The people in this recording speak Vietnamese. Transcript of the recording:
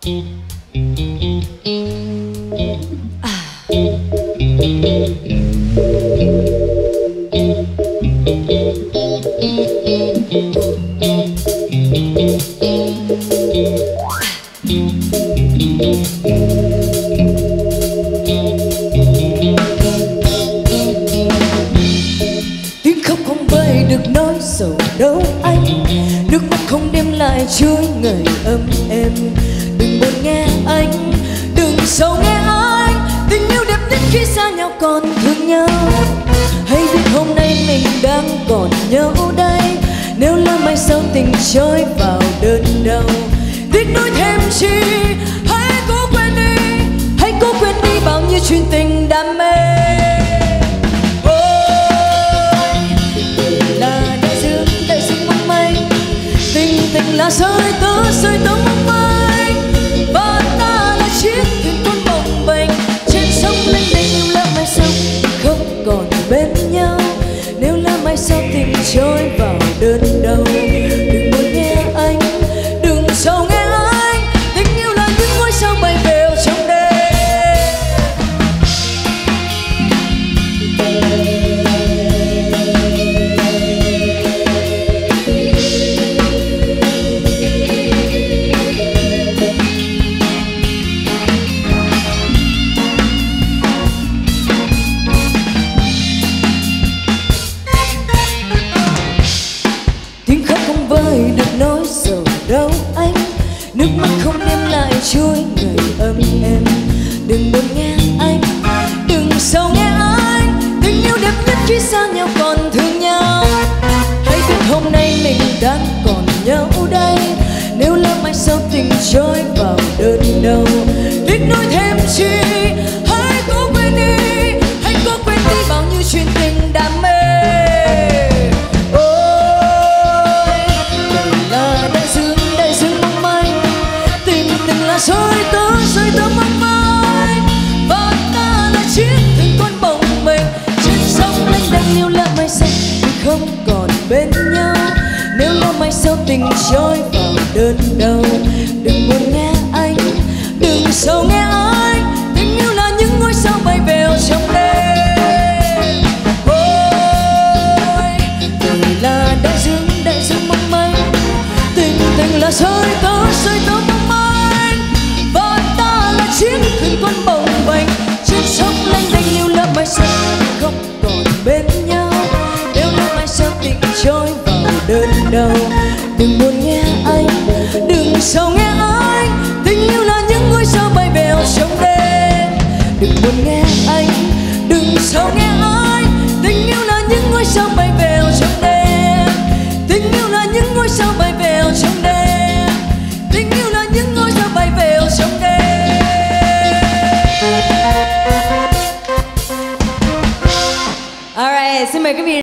Tiếng khóc không vơi được nỗi sầu đâu anh, nước mắt không đem lại chuối người ấm êm. Đừng buồn nghe anh, đừng sầu nghe anh, tình yêu đẹp nhất khi xa nhau còn thương nhau. Hãy biết hôm nay mình đang còn nhau đây, nếu lỡ mai sau tình trôi vào đơn đau. Tiếc nuối thêm chi, hãy cố quên đi, hãy cố quên đi bao nhiêu chuyện tình đam mê. Tình là rơi tớ mong manh, và ta là chiếc thuyền con bồng bềnh trên sông lênh đênh. Nhưng lỡ mai sau không còn bên nhau, nếu lỡ mai sau tình trôi vào đơn đau. Đừng buồn nghe anh, đừng sầu nghe anh, tình yêu là những ngôi sao bay bèo trong đêm. Được nỗi sầu đâu anh, nước mắt không đem lại chuối người ấm êm. Đừng buồn nghe anh, đừng sầu nghe anh, tình yêu đẹp nhất khi xa nhau còn thương nhau. Hãy biết hôm nay mình đang còn nhau đây, nếu lỡ mai sau tình trôi vào đơn đau. Tiếc nuối thêm chi, hãy cố quên đi, hãy cố quên đi bao nhiêu chuyện tình đam mê. Rơi tớ mong manh, và ta là chiếc thuyền con bồng bềnh trên sông lênh đênh. Nếu lỡ mai sau thì không còn bên nhau, nếu lỡ mai sau tình trôi vào đơn đau. Đừng buồn nghe anh, đừng sầu nghe anh, tình yêu là những ngôi sao bay bèo trong đêm. Ôi, tình là đại dương mong manh, tình là rơi tớ mong manh, chiếc thuyền con bồng bềnh trên sông lênh đênh. Nếu lỡ mai sau không còn bên nhau, nếu lỡ mai sau tình trôi vào đơn đau. Đừng buồn nghe anh, đừng sầu nghe anh, tình yêu là những ngôi sao bay bèo trong đêm. Đừng buồn nghe anh, đừng sầu nghe anh, tình yêu là những ngôi sao bay bèo trong đêm. Tình yêu là những ngôi sao bay bèo trong đêm, tình yêu là những ngôi sao bay bèo trong đêm. Alright, xin mời quý vị